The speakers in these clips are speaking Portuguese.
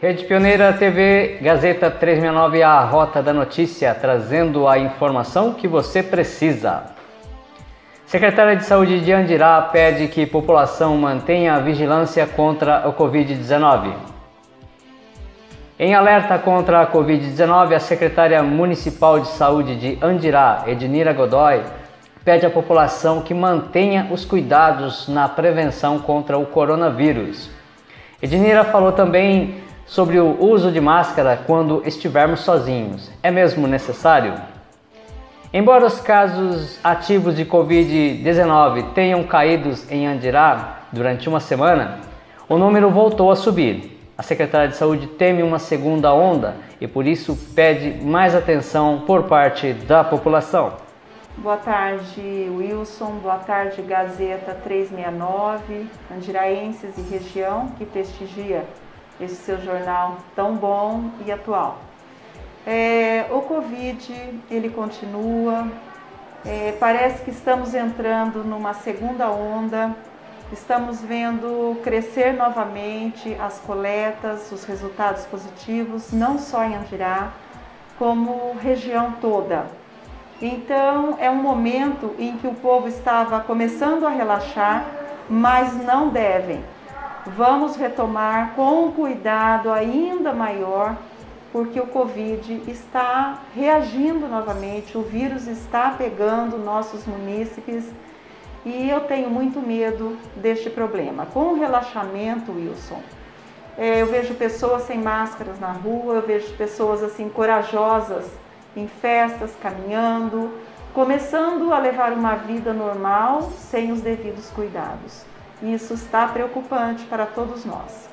Rede Pioneira TV, Gazeta 369, a Rota da Notícia, trazendo a informação que você precisa. Secretária de Saúde de Andirá pede que a população mantenha a vigilância contra o Covid-19. Em alerta contra a Covid-19, a secretária municipal de saúde de Andirá, Ednira Godoy, pede à população que mantenha os cuidados na prevenção contra o coronavírus. Ednira falou também sobre o uso de máscara quando estivermos sozinhos. É mesmo necessário? Embora os casos ativos de Covid-19 tenham caído em Andirá durante uma semana, o número voltou a subir. A secretária de Saúde teme uma segunda onda e por isso pede mais atenção por parte da população. Boa tarde, Wilson. Boa tarde, Gazeta 369, andiraenses e região, que prestigia esse seu jornal tão bom e atual. O Covid, ele continua, parece que estamos entrando numa segunda onda, estamos vendo crescer novamente as coletas, os resultados positivos, não só em Andirá, como região toda. Então, é um momento em que o povo estava começando a relaxar, mas não devem. Vamos retomar com um cuidado ainda maior, porque o Covid está reagindo novamente, o vírus está pegando nossos munícipes e eu tenho muito medo deste problema. Com o relaxamento, Wilson, eu vejo pessoas sem máscaras na rua, eu vejo pessoas assim corajosas em festas, caminhando, começando a levar uma vida normal sem os devidos cuidados. Isso está preocupante para todos nós.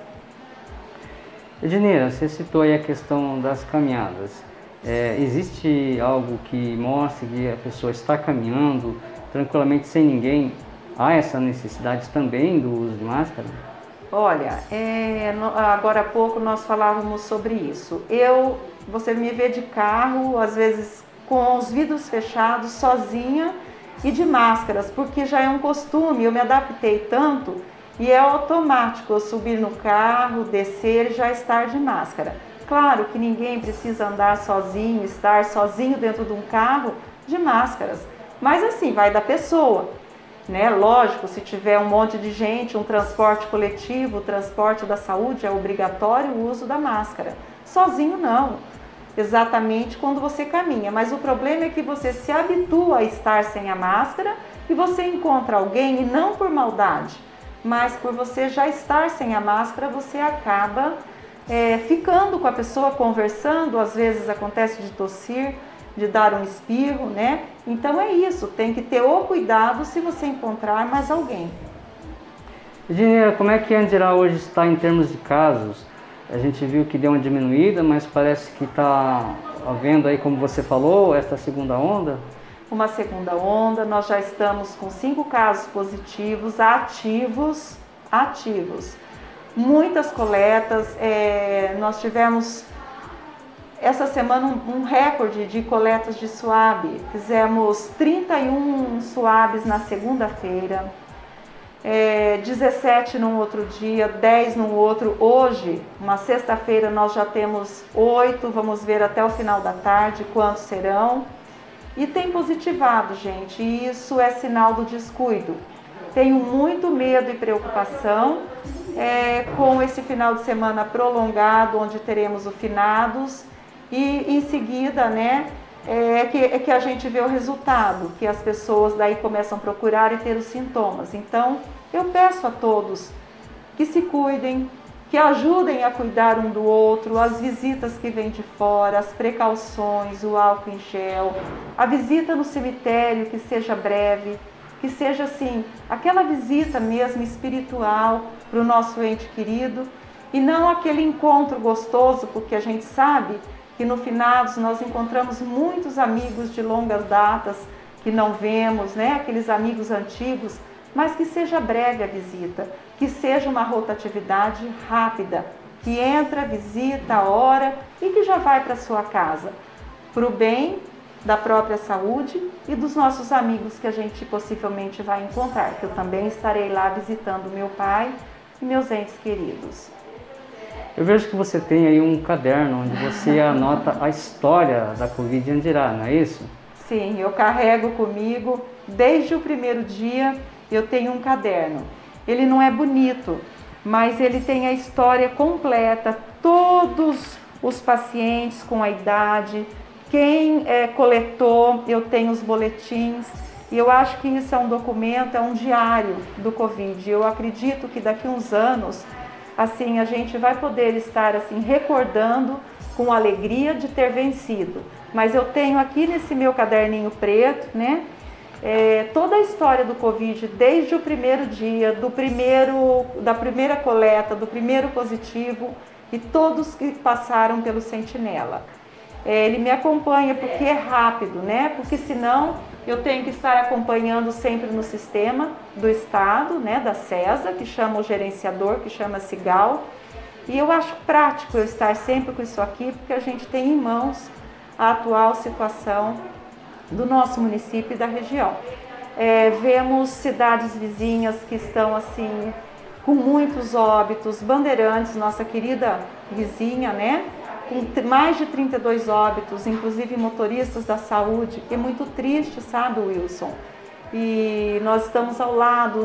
Ednira, você citou aí a questão das caminhadas. Existe algo que mostre que a pessoa está caminhando tranquilamente sem ninguém? Há essa necessidade também do uso de máscara? Olha, agora há pouco nós falávamos sobre isso. Você me vê de carro, às vezes com os vidros fechados, sozinha e de máscaras, porque já é um costume, eu me adaptei tanto e é automático eu subir no carro, descer e já estar de máscara. Claro que ninguém precisa andar sozinho, estar sozinho dentro de um carro de máscaras, mas assim, vai da pessoa, né? Lógico, se tiver um monte de gente, um transporte coletivo, o transporte da saúde, é obrigatório o uso da máscara. Sozinho não, exatamente quando você caminha, mas o problema é que você se habitua a estar sem a máscara e você encontra alguém, e não por maldade, mas por você já estar sem a máscara, você acaba ficando com a pessoa, conversando, às vezes acontece de tossir, de dar um espirro, né? Então é isso, tem que ter o cuidado se você encontrar mais alguém. Ednira, como é que Andirá hoje está em termos de casos? A gente viu que deu uma diminuída, mas parece que está havendo aí, como você falou, esta segunda onda? Uma segunda onda, nós já estamos com 5 casos positivos, ativos. Muitas coletas, nós tivemos essa semana um recorde de coletas de swab. Fizemos 31 swabs na segunda-feira, 17 num outro dia, 10 num outro. Hoje, uma sexta-feira, nós já temos 8, vamos ver até o final da tarde quantos serão. E tem positivado, gente, e isso é sinal do descuido. Tenho muito medo e preocupação com esse final de semana prolongado, onde teremos o finados, e em seguida, né, que a gente vê o resultado, que as pessoas daí começam a procurar e ter os sintomas. Então, eu peço a todos que se cuidem, que ajudem a cuidar um do outro, as visitas que vêm de fora, as precauções, o álcool em gel, a visita no cemitério que seja breve, que seja assim, aquela visita mesmo espiritual para o nosso ente querido e não aquele encontro gostoso, porque a gente sabe que no finados nós encontramos muitos amigos de longas datas que não vemos, né? Aqueles amigos antigos, mas que seja breve a visita, que seja uma rotatividade rápida, que entra, visita, ora e que já vai para sua casa, para o bem da própria saúde e dos nossos amigos que a gente possivelmente vai encontrar, que eu também estarei lá visitando meu pai e meus entes queridos. Eu vejo que você tem aí um caderno onde você anota a história da Covid em Andirá, não é isso? Sim, eu carrego comigo desde o primeiro dia. Eu tenho um caderno. Ele não é bonito, mas ele tem a história completa, todos os pacientes com a idade, quem coletou, eu tenho os boletins. E eu acho que isso é um documento, é um diário do Covid. Eu acredito que daqui a uns anos, assim, a gente vai poder estar assim recordando com alegria de ter vencido. Mas eu tenho aqui nesse meu caderninho preto, né, toda a história do Covid, desde o primeiro dia, da primeira coleta, do primeiro positivo e todos que passaram pelo Sentinela. Ele me acompanha porque é rápido, né? Porque senão eu tenho que estar acompanhando sempre no sistema do Estado, né? Da CESA, que chama o gerenciador, que chama Cigal. E eu acho prático eu estar sempre com isso aqui, porque a gente tem em mãos a atual situação do nosso município e da região. Vemos cidades vizinhas que estão assim com muitos óbitos, Bandeirantes, nossa querida vizinha, né? Com mais de 32 óbitos, inclusive motoristas da saúde, que é muito triste, sabe, Wilson? E nós estamos ao lado,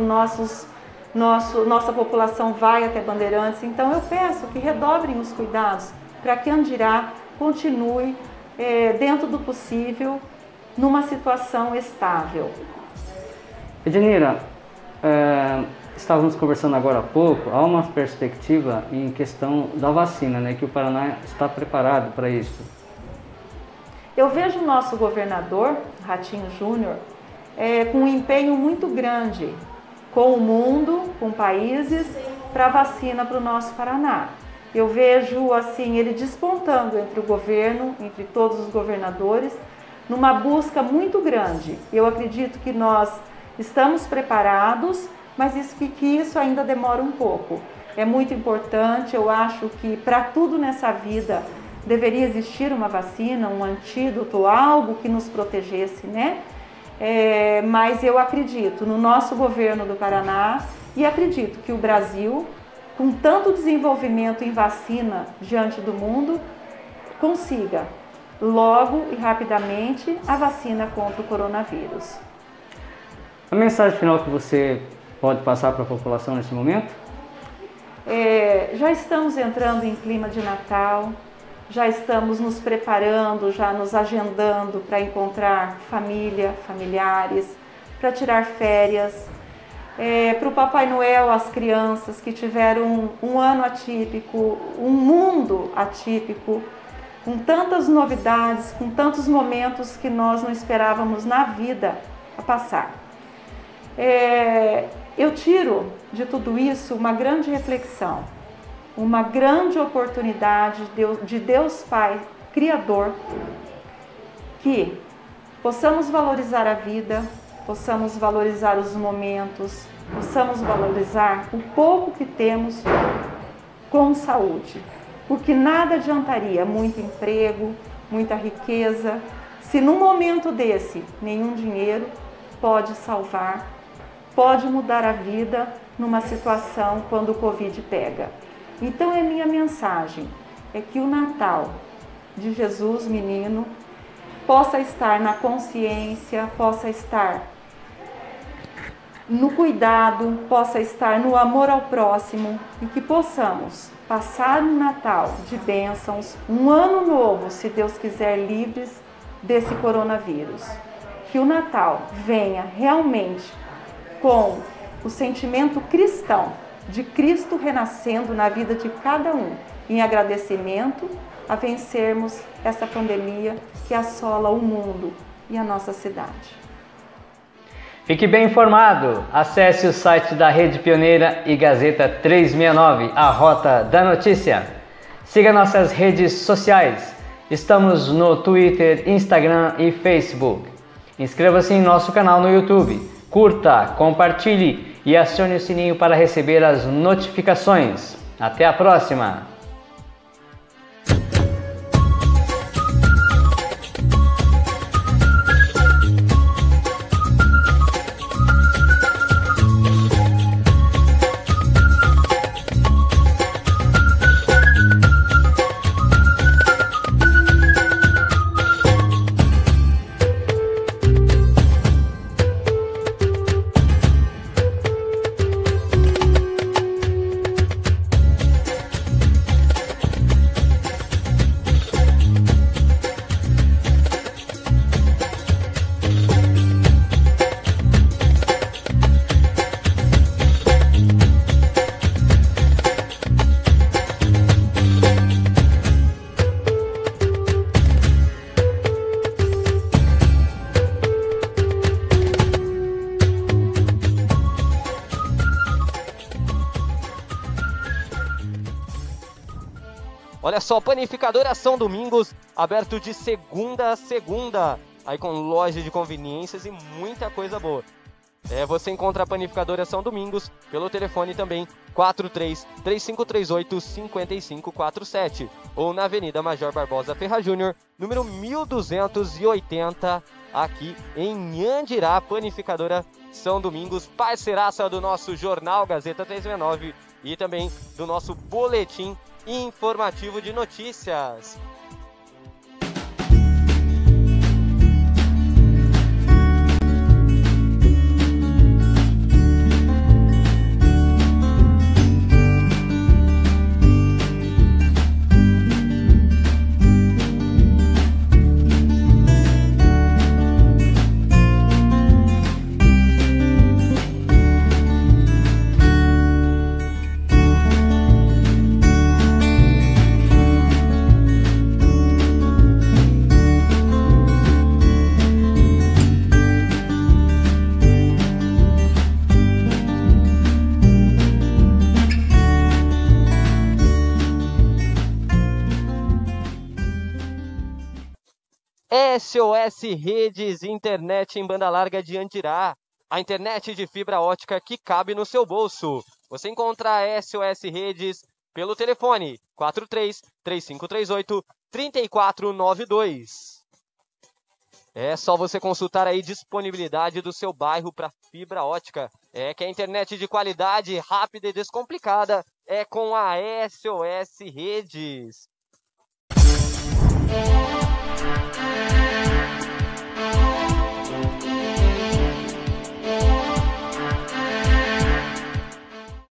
nossa população vai até Bandeirantes, então eu peço que redobrem os cuidados para que Andirá continue, dentro do possível, numa situação estável. Ednira, estávamos conversando agora há pouco, há uma perspectiva em questão da vacina, né, que o Paraná está preparado para isso. Eu vejo o nosso governador, Ratinho Júnior, com um empenho muito grande com o mundo, com países, para a vacina para o nosso Paraná. Eu vejo assim ele despontando entre o governo, entre todos os governadores, numa busca muito grande. Eu acredito que nós estamos preparados, mas isso ainda demora um pouco. É muito importante, eu acho que para tudo nessa vida deveria existir uma vacina, um antídoto, algo que nos protegesse, né? Mas eu acredito no nosso governo do Paraná e acredito que o Brasil, com tanto desenvolvimento em vacina diante do mundo, consiga logo e rapidamente a vacina contra o coronavírus. A mensagem final que você pode passar para a população nesse momento? Já estamos entrando em clima de Natal, já estamos nos preparando, já nos agendando para encontrar família, familiares, para tirar férias. Para o Papai Noel, as crianças que tiveram um ano atípico, um mundo atípico, com tantas novidades, com tantos momentos que nós não esperávamos na vida a passar. Eu tiro de tudo isso uma grande reflexão, uma grande oportunidade de Deus Pai, Criador, que possamos valorizar a vida, possamos valorizar os momentos, possamos valorizar o pouco que temos com saúde, porque nada adiantaria muito emprego, muita riqueza, se num momento desse nenhum dinheiro pode salvar, pode mudar a vida numa situação quando o Covid pega. Então a minha mensagem é que o Natal de Jesus menino possa estar na consciência, possa estar no cuidado, possa estar no amor ao próximo e que possamos passar um Natal de bênçãos, um ano novo, se Deus quiser, livres desse coronavírus. Que o Natal venha realmente com o sentimento cristão, de Cristo renascendo na vida de cada um, em agradecimento a vencermos essa pandemia que assola o mundo e a nossa cidade. Fique bem informado, acesse o site da Rede Pioneira e Gazeta 369, a Rota da Notícia. Siga nossas redes sociais, estamos no Twitter, Instagram e Facebook. Inscreva-se em nosso canal no YouTube, curta, compartilhe e acione o sininho para receber as notificações. Até a próxima! Olha só, Panificadora São Domingos, aberto de segunda a segunda, aí com loja de conveniências e muita coisa boa. Você encontra a Panificadora São Domingos pelo telefone também 43-3538-5547 ou na Avenida Major Barbosa Ferra Júnior, número 1280, aqui em Andirá. Panificadora São Domingos, parceiraça do nosso Jornal Gazeta 369 e também do nosso boletim informativo de notícias. SOS Redes, internet em banda larga de Andirá. A internet de fibra ótica que cabe no seu bolso. Você encontra a SOS Redes pelo telefone 43-3538-3492. É só você consultar aí disponibilidade do seu bairro para fibra ótica. Que a internet de qualidade, rápida e descomplicada é com a SOS Redes.